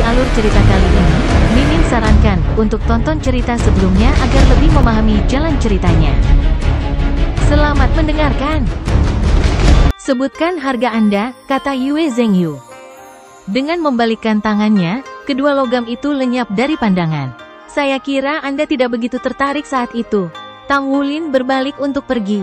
alur cerita kali ini, Mimin sarankan untuk tonton cerita sebelumnya agar lebih memahami jalan ceritanya. Selamat mendengarkan. Sebutkan harga Anda, kata Yue Zhengyu. Dengan membalikkan tangannya, kedua logam itu lenyap dari pandangan. Saya kira Anda tidak begitu tertarik saat itu. Tang Wulin berbalik untuk pergi.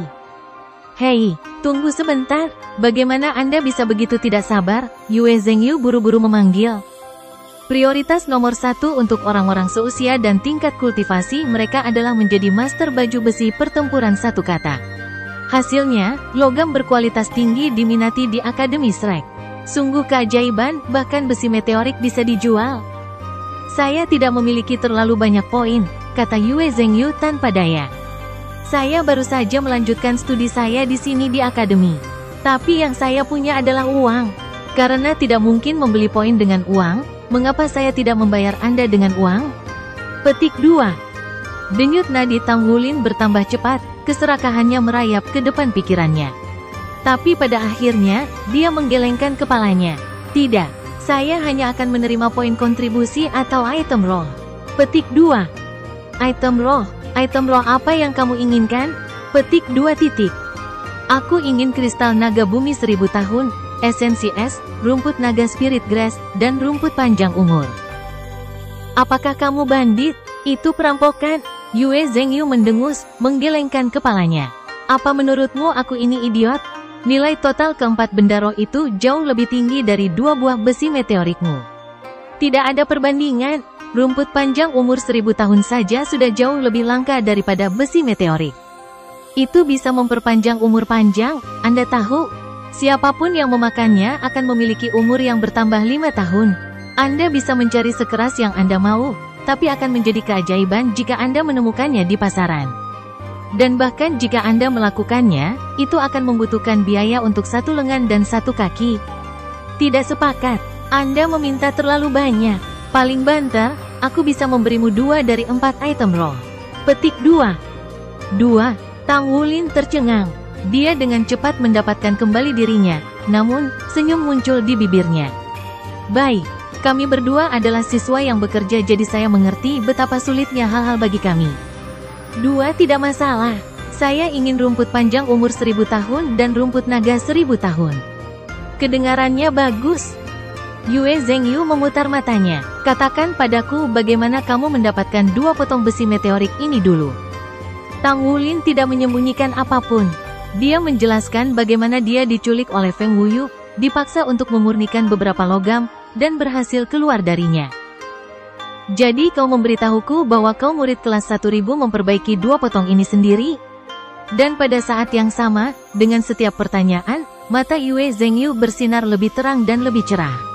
Hei, tunggu sebentar. Bagaimana Anda bisa begitu tidak sabar? Yue Zhengyu buru-buru memanggil. Prioritas nomor 1 untuk orang-orang seusia dan tingkat kultivasi mereka adalah menjadi master baju besi pertempuran satu kata. Hasilnya, logam berkualitas tinggi diminati di Akademi Shrek. Sungguh keajaiban, bahkan besi meteorik bisa dijual. Saya tidak memiliki terlalu banyak poin, kata Yue Zhengyu tanpa daya. Saya baru saja melanjutkan studi saya di sini di akademi. Tapi yang saya punya adalah uang. Karena tidak mungkin membeli poin dengan uang, mengapa saya tidak membayar Anda dengan uang? Petik 2. Denyut nadi Tang Wulin bertambah cepat, keserakahannya merayap ke depan pikirannya. Tapi pada akhirnya, dia menggelengkan kepalanya. Tidak, saya hanya akan menerima poin kontribusi atau item roll. Petik 2. Item roll. Item roh apa yang kamu inginkan? Petik 2 titik. Aku ingin kristal naga bumi 1000 tahun, esensi es, rumput naga spirit grass, dan rumput panjang umur. Apakah kamu bandit? Itu perampokan. Yue Zhengyu mendengus, menggelengkan kepalanya. Apa menurutmu aku ini idiot? Nilai total keempat benda roh itu jauh lebih tinggi dari 2 buah besi meteorikmu. Tidak ada perbandingan. Rumput panjang umur 1000 tahun saja sudah jauh lebih langka daripada besi meteorik. Itu bisa memperpanjang umur panjang, Anda tahu? Siapapun yang memakannya akan memiliki umur yang bertambah 5 tahun. Anda bisa mencari sekeras yang Anda mau, tapi akan menjadi keajaiban jika Anda menemukannya di pasaran. Dan bahkan jika Anda melakukannya, itu akan membutuhkan biaya untuk 1 lengan dan 1 kaki. Tidak sepakat, Anda meminta terlalu banyak. Paling banter, aku bisa memberimu 2 dari 4 item roll. Petik 2. Tang Wulin tercengang. Dia dengan cepat mendapatkan kembali dirinya, namun, senyum muncul di bibirnya. Baik, kami berdua adalah siswa yang bekerja jadi saya mengerti betapa sulitnya hal-hal bagi kami. 2 tidak masalah. Saya ingin rumput panjang umur 1000 tahun dan rumput naga 1000 tahun. Kedengarannya bagus. Yue Zhengyu memutar matanya. Katakan padaku bagaimana kamu mendapatkan 2 potong besi meteorik ini dulu. Tang Wulin tidak menyembunyikan apapun. Dia menjelaskan bagaimana dia diculik oleh Feng Wuyu, dipaksa untuk memurnikan beberapa logam, dan berhasil keluar darinya. Jadi kau memberitahuku bahwa kau murid kelas 1000 memperbaiki 2 potong ini sendiri? Dan pada saat yang sama, dengan setiap pertanyaan, mata Yue Zhengyu bersinar lebih terang dan lebih cerah.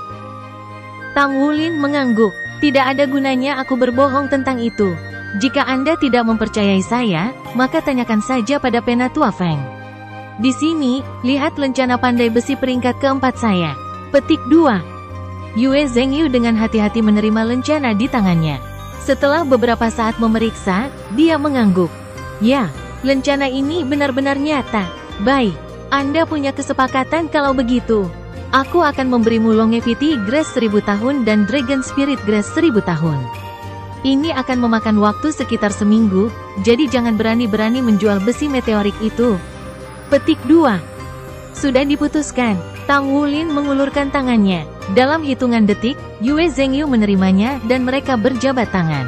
Tang Wulin mengangguk. Tidak ada gunanya aku berbohong tentang itu. Jika Anda tidak mempercayai saya, maka tanyakan saja pada Penatua Feng. Di sini, lihat lencana pandai besi peringkat keempat saya. Petik 2. Yue Zhengyu dengan hati-hati menerima lencana di tangannya. Setelah beberapa saat memeriksa, dia mengangguk. Ya, lencana ini benar-benar nyata. Baik, Anda punya kesepakatan kalau begitu. Aku akan memberimu Longevity Grass 1000 tahun dan Dragon Spirit Grass 1000 tahun. Ini akan memakan waktu sekitar seminggu, jadi jangan berani-berani menjual besi meteorik itu. Petik 2. Sudah diputuskan. Tang Wulin mengulurkan tangannya. Dalam hitungan detik, Yue Zhengyu menerimanya dan mereka berjabat tangan.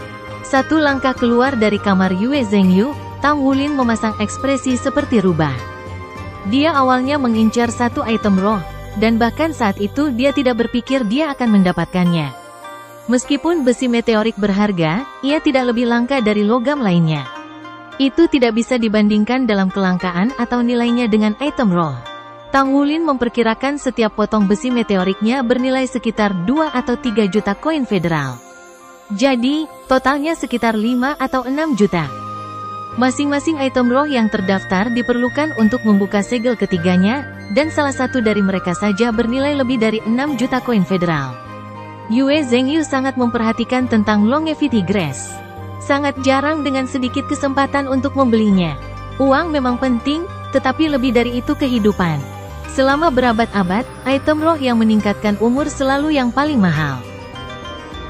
1 langkah keluar dari kamar Yue Zhengyu, Tang Wulin memasang ekspresi seperti rubah. Dia awalnya mengincar 1 item roh. Dan bahkan saat itu dia tidak berpikir dia akan mendapatkannya. Meskipun besi meteorik berharga, ia tidak lebih langka dari logam lainnya. Itu tidak bisa dibandingkan dalam kelangkaan atau nilainya dengan item roh. Tang Wulin memperkirakan setiap potong besi meteoriknya bernilai sekitar 2 atau 3 juta koin federal. Jadi, totalnya sekitar 5 atau 6 juta. Masing-masing item roh yang terdaftar diperlukan untuk membuka segel ketiganya, dan salah satu dari mereka saja bernilai lebih dari 6 juta koin federal. Yue Zhengyu sangat memperhatikan tentang Longevity Grass. Sangat jarang dengan sedikit kesempatan untuk membelinya. Uang memang penting, tetapi lebih dari itu kehidupan. Selama berabad-abad, item roh yang meningkatkan umur selalu yang paling mahal.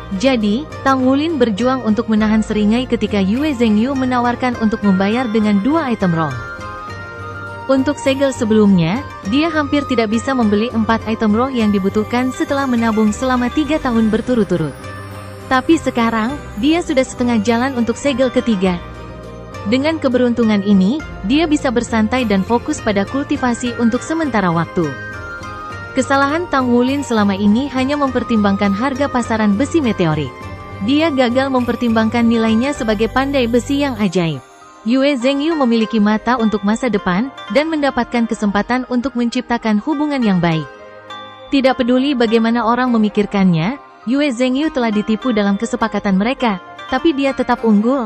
Jadi, Tang Wulin berjuang untuk menahan seringai ketika Yue Zhengyu menawarkan untuk membayar dengan 2 item roh. Untuk segel sebelumnya, dia hampir tidak bisa membeli 4 item roh yang dibutuhkan setelah menabung selama 3 tahun berturut-turut. Tapi sekarang, dia sudah setengah jalan untuk segel ketiga. Dengan keberuntungan ini, dia bisa bersantai dan fokus pada kultivasi untuk sementara waktu. Kesalahan Tang Wulin selama ini hanya mempertimbangkan harga pasaran besi meteorik. Dia gagal mempertimbangkan nilainya sebagai pandai besi yang ajaib. Yue Zhengyu memiliki mata untuk masa depan, dan mendapatkan kesempatan untuk menciptakan hubungan yang baik. Tidak peduli bagaimana orang memikirkannya, Yue Zhengyu telah ditipu dalam kesepakatan mereka, tapi dia tetap unggul.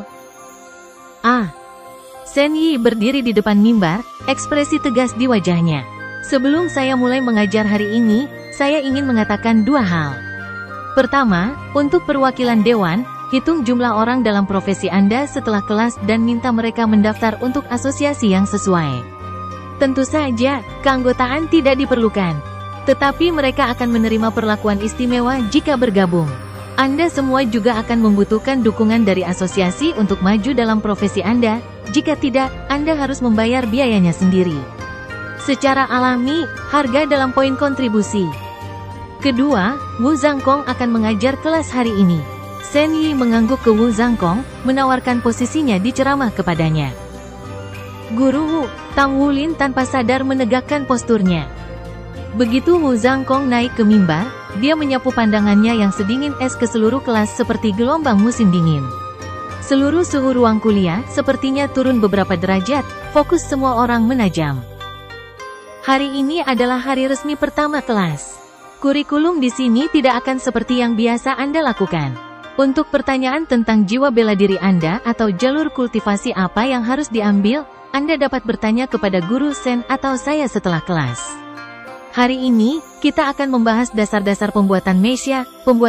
Shen Yi berdiri di depan mimbar, ekspresi tegas di wajahnya. Sebelum saya mulai mengajar hari ini, saya ingin mengatakan 2 hal. Pertama, untuk perwakilan dewan, hitung jumlah orang dalam profesi Anda setelah kelas dan minta mereka mendaftar untuk asosiasi yang sesuai. Tentu saja, keanggotaan tidak diperlukan. Tetapi mereka akan menerima perlakuan istimewa jika bergabung. Anda semua juga akan membutuhkan dukungan dari asosiasi untuk maju dalam profesi Anda. Jika tidak, Anda harus membayar biayanya sendiri. Secara alami, harga dalam poin kontribusi. Kedua, Wu Zhangkong akan mengajar kelas hari ini. Shen Yi mengangguk ke Wu Zhangkong, menawarkan posisinya di ceramah kepadanya. Guru Wu, Tang Wulin tanpa sadar menegakkan posturnya. Begitu Wu Zhangkong naik ke mimbar, dia menyapu pandangannya yang sedingin es ke seluruh kelas seperti gelombang musim dingin. Seluruh suhu ruang kuliah sepertinya turun beberapa derajat, fokus semua orang menajam. Hari ini adalah hari resmi pertama kelas. Kurikulum di sini tidak akan seperti yang biasa Anda lakukan. Untuk pertanyaan tentang jiwa bela diri Anda atau jalur kultivasi apa yang harus diambil, Anda dapat bertanya kepada Guru Shen atau saya setelah kelas. Hari ini, kita akan membahas dasar-dasar pembuatan meisha.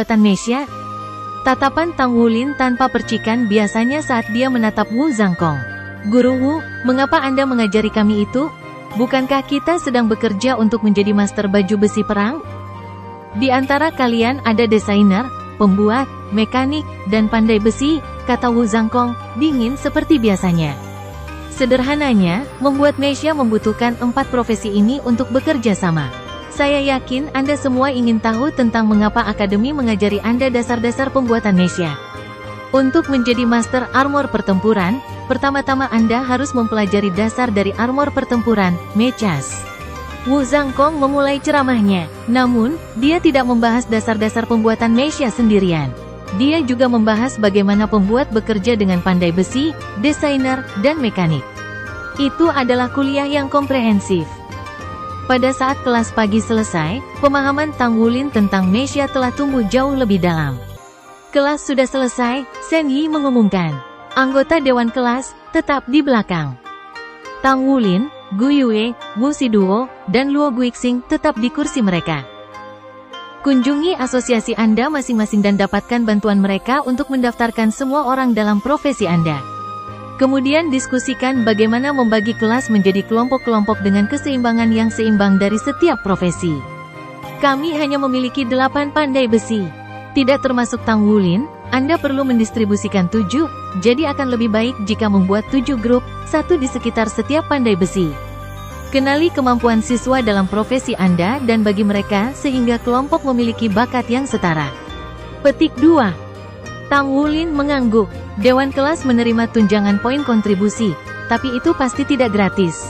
Tatapan Tang Wulin tanpa percikan biasanya saat dia menatap Wu Zhangkong. Guru Wu, mengapa Anda mengajari kami itu? Bukankah kita sedang bekerja untuk menjadi master baju besi perang? Di antara kalian ada desainer, pembuat, mekanik, dan pandai besi, kata Wu Zhangkong, dingin seperti biasanya. Sederhananya, membuat meisha membutuhkan 4 profesi ini untuk bekerja sama. Saya yakin Anda semua ingin tahu tentang mengapa Akademi mengajari Anda dasar-dasar pembuatan meisha. Untuk menjadi master armor pertempuran, pertama-tama Anda harus mempelajari dasar dari armor pertempuran, mechas. Wu Zhangkong memulai ceramahnya, namun, dia tidak membahas dasar-dasar pembuatan meisha sendirian. Dia juga membahas bagaimana pembuat bekerja dengan pandai besi, desainer, dan mekanik. Itu adalah kuliah yang komprehensif. Pada saat kelas pagi selesai, pemahaman Tang Wulin tentang meisha telah tumbuh jauh lebih dalam. Kelas sudah selesai, Shen Yi mengumumkan. Anggota dewan kelas tetap di belakang. Tang Wulin, Gu Yue, Wu Siduo, dan Luo Guixing tetap di kursi mereka. Kunjungi asosiasi Anda masing-masing dan dapatkan bantuan mereka untuk mendaftarkan semua orang dalam profesi Anda. Kemudian diskusikan bagaimana membagi kelas menjadi kelompok-kelompok dengan keseimbangan yang seimbang dari setiap profesi. Kami hanya memiliki 8 pandai besi. Tidak termasuk Tang Wulin, Anda perlu mendistribusikan 7, jadi akan lebih baik jika membuat 7 grup, 1 di sekitar setiap pandai besi. Kenali kemampuan siswa dalam profesi Anda dan bagi mereka sehingga kelompok memiliki bakat yang setara. Petik 2. Tang Wulin mengangguk. Dewan kelas menerima tunjangan poin kontribusi, tapi itu pasti tidak gratis.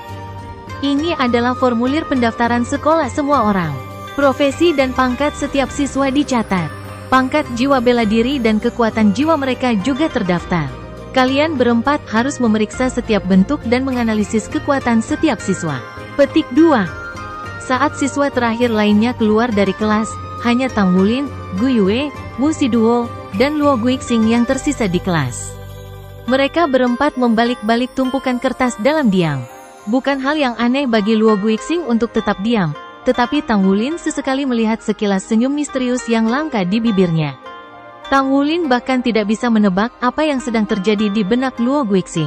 Ini adalah formulir pendaftaran sekolah semua orang. Profesi dan pangkat setiap siswa dicatat. Pangkat jiwa bela diri dan kekuatan jiwa mereka juga terdaftar. Kalian berempat harus memeriksa setiap bentuk dan menganalisis kekuatan setiap siswa. Petik 2. Saat siswa terakhir lainnya keluar dari kelas, hanya Tang Wulin, Gu Yue, Wu Siduo, dan Luo Guixing yang tersisa di kelas. Mereka berempat membalik-balik tumpukan kertas dalam diam. Bukan hal yang aneh bagi Luo Guixing untuk tetap diam, tetapi Tang Wulin sesekali melihat sekilas senyum misterius yang langka di bibirnya. Tang Wulin bahkan tidak bisa menebak apa yang sedang terjadi di benak Luo Guixing.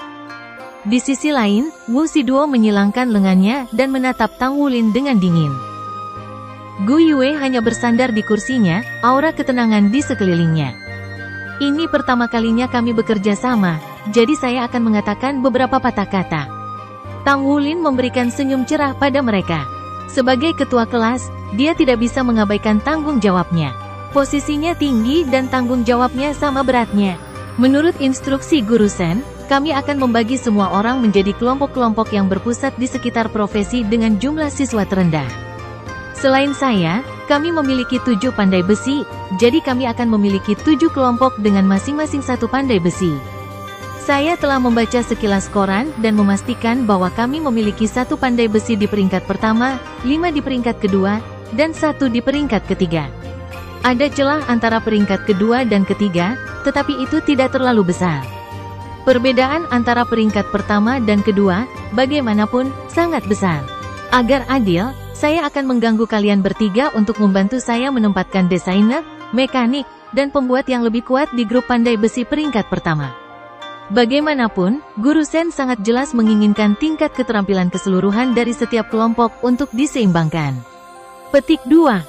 Di sisi lain, Wu Siduo menyilangkan lengannya dan menatap Tang Wulin dengan dingin. Gu Yue hanya bersandar di kursinya, aura ketenangan di sekelilingnya. Ini pertama kalinya kami bekerja sama, jadi saya akan mengatakan beberapa patah kata. Tang Wulin memberikan senyum cerah pada mereka. Sebagai ketua kelas, dia tidak bisa mengabaikan tanggung jawabnya. Posisinya tinggi dan tanggung jawabnya sama beratnya. Menurut instruksi Guru Sen, kami akan membagi semua orang menjadi kelompok-kelompok yang berpusat di sekitar profesi dengan jumlah siswa terendah. Selain saya, kami memiliki 7 pandai besi, jadi kami akan memiliki 7 kelompok dengan masing-masing 1 pandai besi. Saya telah membaca sekilas koran dan memastikan bahwa kami memiliki 1 pandai besi di peringkat pertama, 5 di peringkat kedua, dan 1 di peringkat ketiga. Ada celah antara peringkat kedua dan ketiga, tetapi itu tidak terlalu besar. Perbedaan antara peringkat pertama dan kedua, bagaimanapun, sangat besar. Agar adil, saya akan mengganggu kalian bertiga untuk membantu saya menempatkan desainer, mekanik, dan pembuat yang lebih kuat di grup pandai besi peringkat pertama. Bagaimanapun, Guru Sen sangat jelas menginginkan tingkat keterampilan keseluruhan dari setiap kelompok untuk diseimbangkan. Petik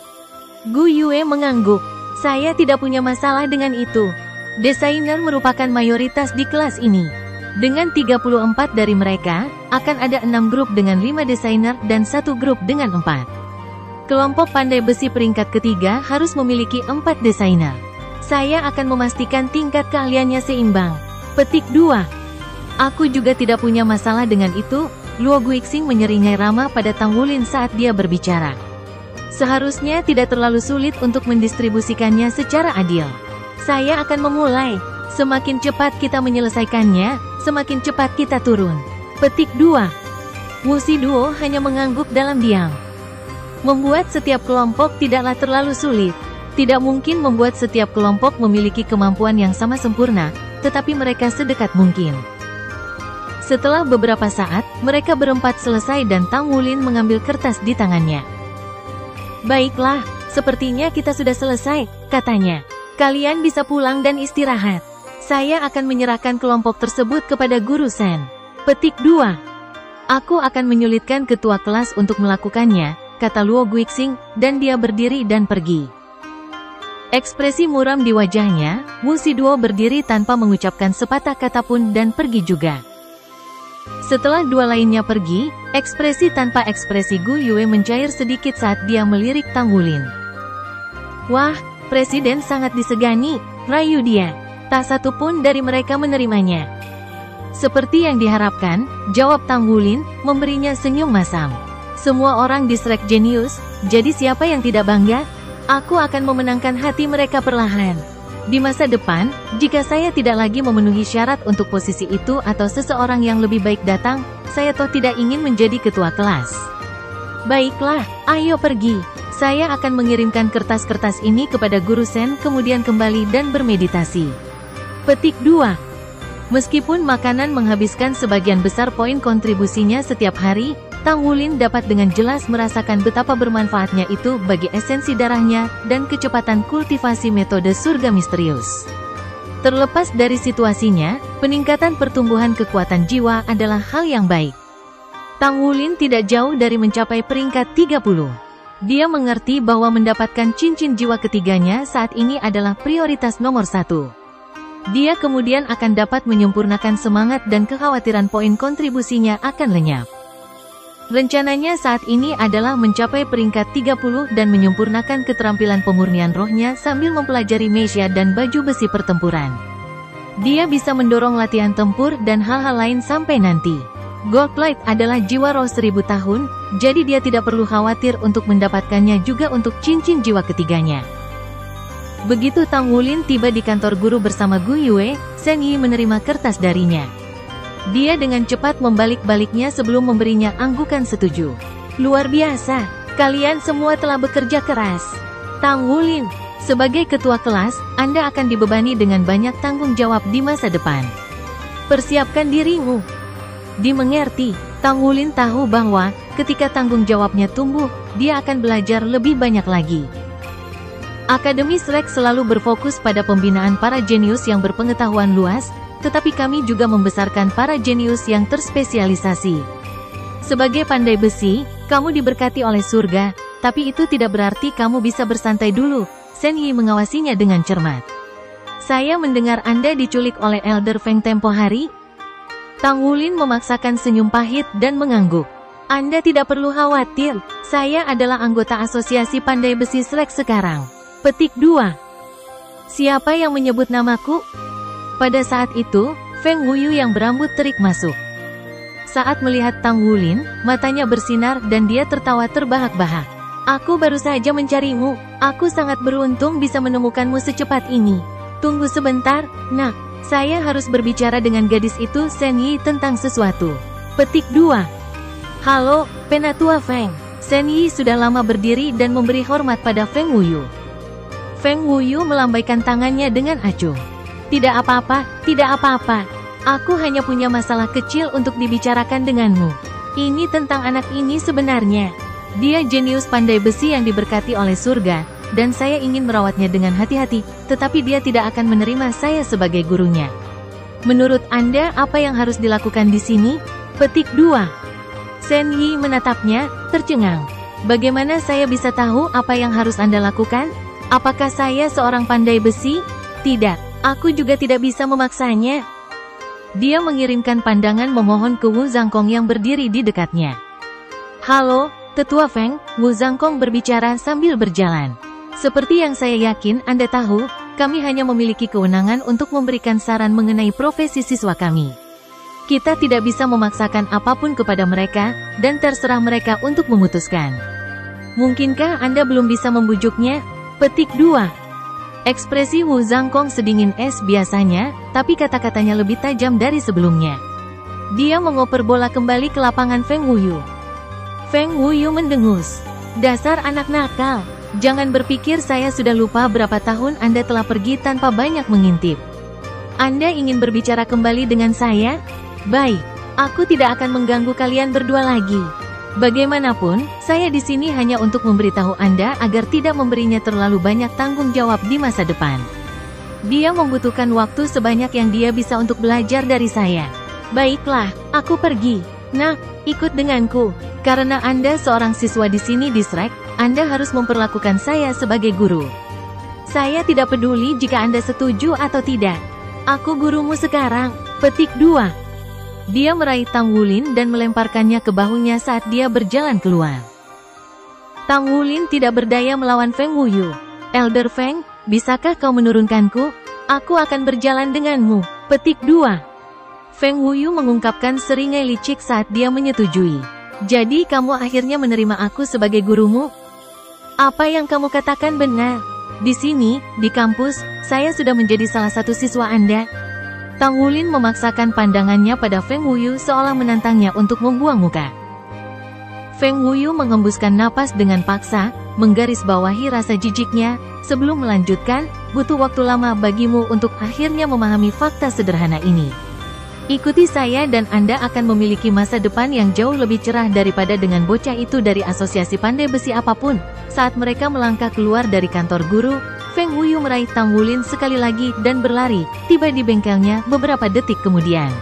2. Gu Yue mengangguk. Saya tidak punya masalah dengan itu. Desainer merupakan mayoritas di kelas ini. Dengan 34 dari mereka, akan ada 6 grup dengan 5 desainer dan 1 grup dengan 4. Kelompok pandai besi peringkat ketiga harus memiliki 4 desainer. Saya akan memastikan tingkat keahliannya seimbang. Petik 2. Aku juga tidak punya masalah dengan itu, Luo Guixing menyeringai ramah pada Tang Wulin saat dia berbicara. Seharusnya tidak terlalu sulit untuk mendistribusikannya secara adil. Saya akan memulai. Semakin cepat kita menyelesaikannya, semakin cepat kita turun. Petik 2. Wuxi Duo hanya mengangguk dalam diam. Membuat setiap kelompok tidaklah terlalu sulit. Tidak mungkin membuat setiap kelompok memiliki kemampuan yang sama sempurna, tetapi mereka sedekat mungkin. Setelah beberapa saat, mereka berempat selesai dan Tang Wulin mengambil kertas di tangannya. Baiklah, sepertinya kita sudah selesai, katanya. Kalian bisa pulang dan istirahat. Saya akan menyerahkan kelompok tersebut kepada Guru Sen. Petik 2. Aku akan menyulitkan ketua kelas untuk melakukannya, kata Luo Guixing, dan dia berdiri dan pergi. Ekspresi muram di wajahnya, Wuxi Duo berdiri tanpa mengucapkan sepatah kata pun dan pergi juga. Setelah dua lainnya pergi, ekspresi tanpa ekspresi Gu Yue mencair sedikit saat dia melirik Tang Wulin. Wah, Presiden sangat disegani, rayu dia. Tak satu pun dari mereka menerimanya. Seperti yang diharapkan, jawab Tang Wulin, memberinya senyum masam. Semua orang distrek jenius, jadi siapa yang tidak bangga? Aku akan memenangkan hati mereka perlahan. Di masa depan, jika saya tidak lagi memenuhi syarat untuk posisi itu atau seseorang yang lebih baik datang, saya toh tidak ingin menjadi ketua kelas. Baiklah, ayo pergi. Saya akan mengirimkan kertas-kertas ini kepada Guru Sen kemudian kembali dan bermeditasi. Petik 2. Meskipun makanan menghabiskan sebagian besar poin kontribusinya setiap hari, Tang Wulin dapat dengan jelas merasakan betapa bermanfaatnya itu bagi esensi darahnya dan kecepatan kultivasi metode surga misterius. Terlepas dari situasinya, peningkatan pertumbuhan kekuatan jiwa adalah hal yang baik. Tang Wulin tidak jauh dari mencapai peringkat 30. Dia mengerti bahwa mendapatkan cincin jiwa ketiganya saat ini adalah prioritas nomor 1. Dia kemudian akan dapat menyempurnakan semangat dan kekhawatiran poin kontribusinya akan lenyap. Rencananya saat ini adalah mencapai peringkat 30 dan menyempurnakan keterampilan pemurnian rohnya sambil mempelajari meisha dan baju besi pertempuran. Dia bisa mendorong latihan tempur dan hal-hal lain sampai nanti. Goldlight adalah jiwa roh 1000 tahun, jadi dia tidak perlu khawatir untuk mendapatkannya juga untuk cincin jiwa ketiganya. Begitu Tang Wulin tiba di kantor guru bersama Gu Yue, Shen Yi menerima kertas darinya. Dia dengan cepat membalik-baliknya sebelum memberinya anggukan setuju. Luar biasa, kalian semua telah bekerja keras. Tang Wulin, sebagai ketua kelas, Anda akan dibebani dengan banyak tanggung jawab di masa depan. Persiapkan dirimu. Dimengerti, Tang Wulin tahu bahwa, ketika tanggung jawabnya tumbuh, dia akan belajar lebih banyak lagi. Akademi Shrek selalu berfokus pada pembinaan para jenius yang berpengetahuan luas, tetapi kami juga membesarkan para jenius yang terspesialisasi. Sebagai pandai besi, kamu diberkati oleh surga, Tapi itu tidak berarti kamu bisa bersantai dulu. Shen Yi mengawasinya dengan cermat. Saya mendengar Anda diculik oleh Elder Feng tempo hari. Tang Wulin memaksakan senyum pahit dan mengangguk. Anda tidak perlu khawatir, saya adalah anggota Asosiasi Pandai Besi Srek sekarang. Petik 2. Siapa yang menyebut namaku? Pada saat itu, Feng Wuyu yang berambut terik masuk. Saat melihat Tang Wulin, matanya bersinar dan dia tertawa terbahak-bahak. Aku baru saja mencarimu, aku sangat beruntung bisa menemukanmu secepat ini. Tunggu sebentar, nak, saya harus berbicara dengan gadis itu Shen Yi tentang sesuatu. Petik 2. Halo, Penatua Feng. Shen Yi sudah lama berdiri dan memberi hormat pada Feng Wuyu. Feng Wuyu melambaikan tangannya dengan acuh. Tidak apa-apa, tidak apa-apa. Aku hanya punya masalah kecil untuk dibicarakan denganmu. Ini tentang anak ini sebenarnya. Dia jenius pandai besi yang diberkati oleh surga, dan saya ingin merawatnya dengan hati-hati, tetapi dia tidak akan menerima saya sebagai gurunya. Menurut Anda apa yang harus dilakukan di sini? Petik 2. Shen Yi menatapnya, tercengang. Bagaimana saya bisa tahu apa yang harus Anda lakukan? Apakah saya seorang pandai besi? Tidak, aku juga tidak bisa memaksanya. Dia mengirimkan pandangan memohon ke Wu Zhangkong yang berdiri di dekatnya. Halo, Tetua Feng, Wu Zhangkong berbicara sambil berjalan. Seperti yang saya yakin Anda tahu, kami hanya memiliki kewenangan untuk memberikan saran mengenai profesi siswa kami. Kita tidak bisa memaksakan apapun kepada mereka, dan terserah mereka untuk memutuskan. Mungkinkah Anda belum bisa membujuknya? Petik 2. Ekspresi Wu Zhangkong sedingin es biasanya, tapi kata-katanya lebih tajam dari sebelumnya. Dia mengoper bola kembali ke lapangan Feng Wuyu. Feng Wuyu mendengus. Dasar anak nakal. Jangan berpikir saya sudah lupa berapa tahun Anda telah pergi tanpa banyak mengintip. Anda ingin berbicara kembali dengan saya? Baik, aku tidak akan mengganggu kalian berdua lagi. Bagaimanapun, saya di sini hanya untuk memberitahu Anda agar tidak memberinya terlalu banyak tanggung jawab di masa depan. Dia membutuhkan waktu sebanyak yang dia bisa untuk belajar dari saya. Baiklah, aku pergi. Nah, ikut denganku. Karena Anda seorang siswa di sini di Srek, Anda harus memperlakukan saya sebagai guru. Saya tidak peduli jika Anda setuju atau tidak. Aku gurumu sekarang. Petik 2. Dia meraih Tang Wulin dan melemparkannya ke bahunya saat dia berjalan keluar. Tang Wulin tidak berdaya melawan Feng Wuyu. Elder Feng, bisakah kau menurunkanku? Aku akan berjalan denganmu. Petik 2. Feng Wuyu mengungkapkan seringai licik saat dia menyetujui. Jadi kamu akhirnya menerima aku sebagai gurumu? Apa yang kamu katakan benar. Di sini, di kampus, saya sudah menjadi salah satu siswa Anda. Tang Wulin memaksakan pandangannya pada Feng Wuyu seolah menantangnya untuk membuang muka. Feng Wuyu menghembuskan napas dengan paksa, menggarisbawahi rasa jijiknya, sebelum melanjutkan, butuh waktu lama bagimu untuk akhirnya memahami fakta sederhana ini. Ikuti saya dan Anda akan memiliki masa depan yang jauh lebih cerah daripada dengan bocah itu dari asosiasi pandai besi apapun. Saat mereka melangkah keluar dari kantor guru, Feng Wuyu meraih Tang Wulin sekali lagi dan berlari, tiba di bengkelnya beberapa detik kemudian.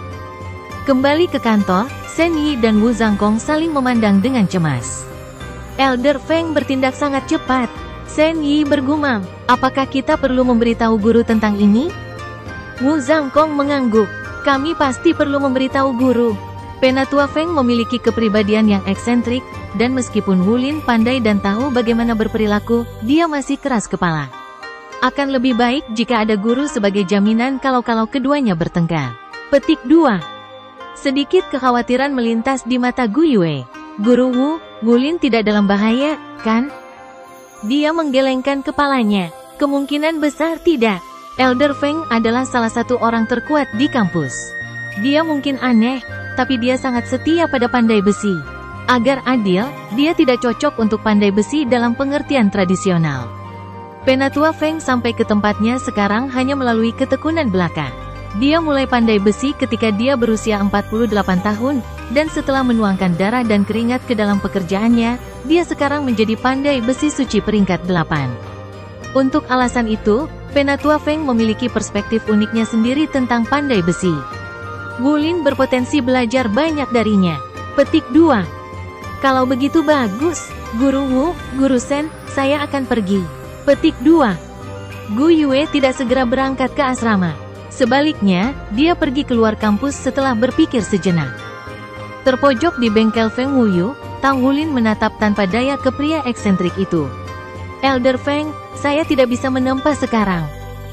Kembali ke kantor, Shen Yi dan Wu Zhangkong saling memandang dengan cemas. Elder Feng bertindak sangat cepat. Shen Yi bergumam, apakah kita perlu memberitahu guru tentang ini? Wu Zhangkong mengangguk, kami pasti perlu memberitahu guru. Penatua Feng memiliki kepribadian yang eksentrik, dan meskipun Wulin pandai dan tahu bagaimana berperilaku, dia masih keras kepala. Akan lebih baik jika ada guru sebagai jaminan kalau keduanya bertengkar. Petik 2. Sedikit kekhawatiran melintas di mata Gu Yue. Guru Wu, Wulin tidak dalam bahaya, kan? Dia menggelengkan kepalanya. Kemungkinan besar tidak. Elder Feng adalah salah satu orang terkuat di kampus. Dia mungkin aneh, tapi dia sangat setia pada pandai besi. Agar adil, dia tidak cocok untuk pandai besi dalam pengertian tradisional. Penatua Feng sampai ke tempatnya sekarang hanya melalui ketekunan belaka. Dia mulai pandai besi ketika dia berusia 48 tahun, dan setelah menuangkan darah dan keringat ke dalam pekerjaannya, dia sekarang menjadi pandai besi suci peringkat 8. Untuk alasan itu, Penatua Feng memiliki perspektif uniknya sendiri tentang pandai besi. Wulin berpotensi belajar banyak darinya. Petik 2. Kalau begitu bagus, Guru Wu, Guru Sen, saya akan pergi. Petik 2. Gu Yue tidak segera berangkat ke asrama. Sebaliknya, dia pergi keluar kampus setelah berpikir sejenak. Terpojok di bengkel Feng Wuyu, Tang Wulin menatap tanpa daya ke pria eksentrik itu. Elder Feng, saya tidak bisa menempa sekarang.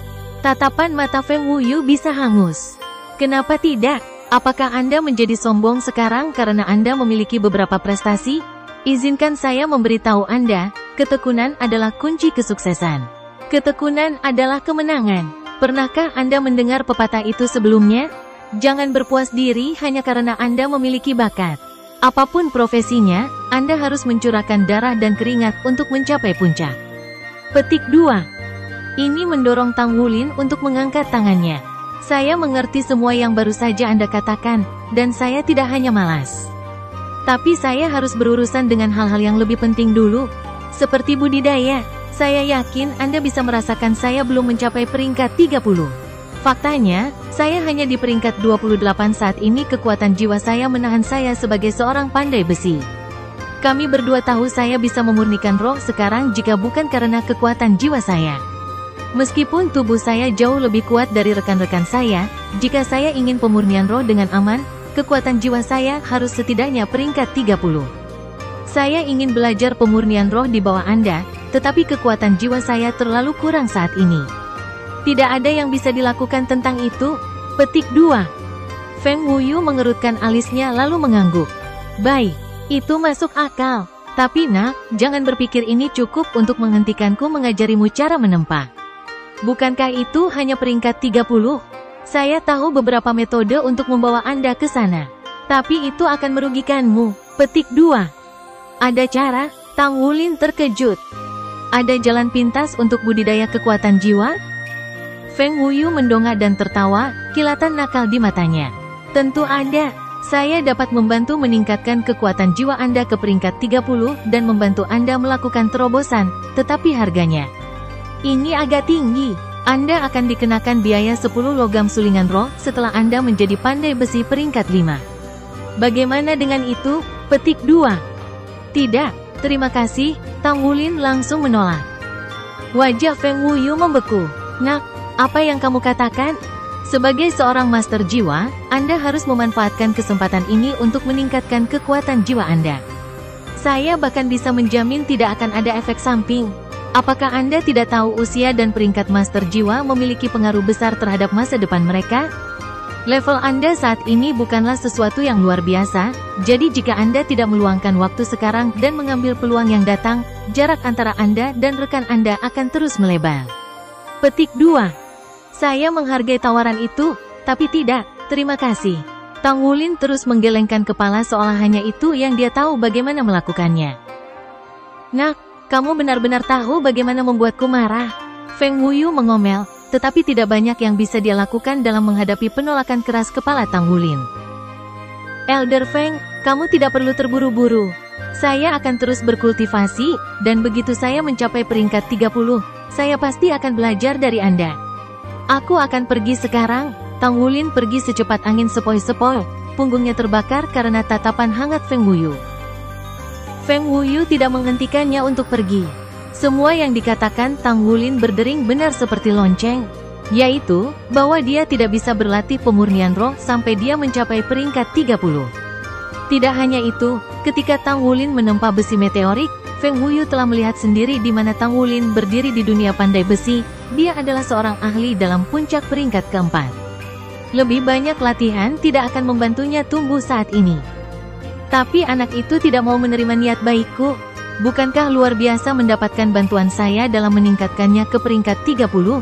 Tatapan mata Feng Wuyu bisa hangus. Kenapa tidak? Apakah Anda menjadi sombong sekarang karena Anda memiliki beberapa prestasi? Izinkan saya memberitahu Anda, ketekunan adalah kunci kesuksesan. Ketekunan adalah kemenangan. Pernahkah Anda mendengar pepatah itu sebelumnya? Jangan berpuas diri hanya karena Anda memiliki bakat. Apapun profesinya, Anda harus mencurahkan darah dan keringat untuk mencapai puncak. Petik 2. Ini mendorong Tang Wulin untuk mengangkat tangannya. Saya mengerti semua yang baru saja Anda katakan, dan saya tidak hanya malas. Tapi saya harus berurusan dengan hal-hal yang lebih penting dulu, seperti budidaya. Saya yakin Anda bisa merasakan saya belum mencapai peringkat 30. Faktanya, saya hanya di peringkat 28 saat ini. Kekuatan jiwa saya menahan saya sebagai seorang pandai besi. Kami berdua tahu saya bisa memurnikan roh sekarang jika bukan karena kekuatan jiwa saya. Meskipun tubuh saya jauh lebih kuat dari rekan-rekan saya, jika saya ingin pemurnian roh dengan aman, kekuatan jiwa saya harus setidaknya peringkat 30. Saya ingin belajar pemurnian roh di bawah Anda, tetapi kekuatan jiwa saya terlalu kurang saat ini. Tidak ada yang bisa dilakukan tentang itu. Petik 2. Feng Wuyu mengerutkan alisnya lalu mengangguk. Baik, itu masuk akal. Tapi nak, jangan berpikir ini cukup untuk menghentikanku mengajarimu cara menempa. Bukankah itu hanya peringkat 30? Saya tahu beberapa metode untuk membawa Anda ke sana. Tapi itu akan merugikanmu. Petik 2. Ada cara? Tang Wulin terkejut. Ada jalan pintas untuk budidaya kekuatan jiwa? Feng Wuyu mendongak dan tertawa, kilatan nakal di matanya. Tentu ada. Saya dapat membantu meningkatkan kekuatan jiwa Anda ke peringkat 30 dan membantu Anda melakukan terobosan, tetapi harganya ini agak tinggi. Anda akan dikenakan biaya 10 logam sulingan roh setelah Anda menjadi pandai besi peringkat 5. Bagaimana dengan itu? Petik 2. Tidak, terima kasih. Tang Wulin langsung menolak. Wajah Feng Wuyu membeku. Nak, apa yang kamu katakan? Sebagai seorang master jiwa, Anda harus memanfaatkan kesempatan ini untuk meningkatkan kekuatan jiwa Anda. Saya bahkan bisa menjamin tidak akan ada efek samping. Apakah Anda tidak tahu usia dan peringkat master jiwa memiliki pengaruh besar terhadap masa depan mereka? Level Anda saat ini bukanlah sesuatu yang luar biasa, jadi jika Anda tidak meluangkan waktu sekarang dan mengambil peluang yang datang, jarak antara Anda dan rekan Anda akan terus melebar. Petik 2. Saya menghargai tawaran itu, tapi tidak, terima kasih. Tang Wulin terus menggelengkan kepala seolah hanya itu yang dia tahu bagaimana melakukannya. Nak, kamu benar-benar tahu bagaimana membuatku marah. Feng Wuyu mengomel, tetapi tidak banyak yang bisa dia lakukan dalam menghadapi penolakan keras kepala Tang Wulin. Elder Feng, kamu tidak perlu terburu-buru. Saya akan terus berkultivasi, dan begitu saya mencapai peringkat 30, saya pasti akan belajar dari Anda. Aku akan pergi sekarang. Tang Wulin pergi secepat angin sepoi-sepoi, punggungnya terbakar karena tatapan hangat Feng Wuyu. Feng Wuyu tidak menghentikannya untuk pergi. Semua yang dikatakan Tang Wulin berdering benar seperti lonceng, yaitu, bahwa dia tidak bisa berlatih pemurnian roh sampai dia mencapai peringkat 30. Tidak hanya itu, ketika Tang Wulin menempa besi meteorik, Feng Wuyu telah melihat sendiri di mana Tang Wulin berdiri di dunia pandai besi. Dia adalah seorang ahli dalam puncak peringkat keempat. Lebih banyak latihan tidak akan membantunya tumbuh saat ini. Tapi anak itu tidak mau menerima niat baikku. Bukankah luar biasa mendapatkan bantuan saya dalam meningkatkannya ke peringkat 30?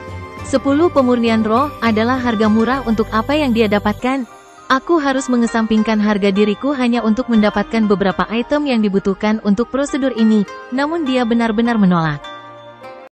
10 pemurnian roh adalah harga murah untuk apa yang dia dapatkan. Aku harus mengesampingkan harga diriku hanya untuk mendapatkan beberapa item yang dibutuhkan untuk prosedur ini, namun dia benar-benar menolak.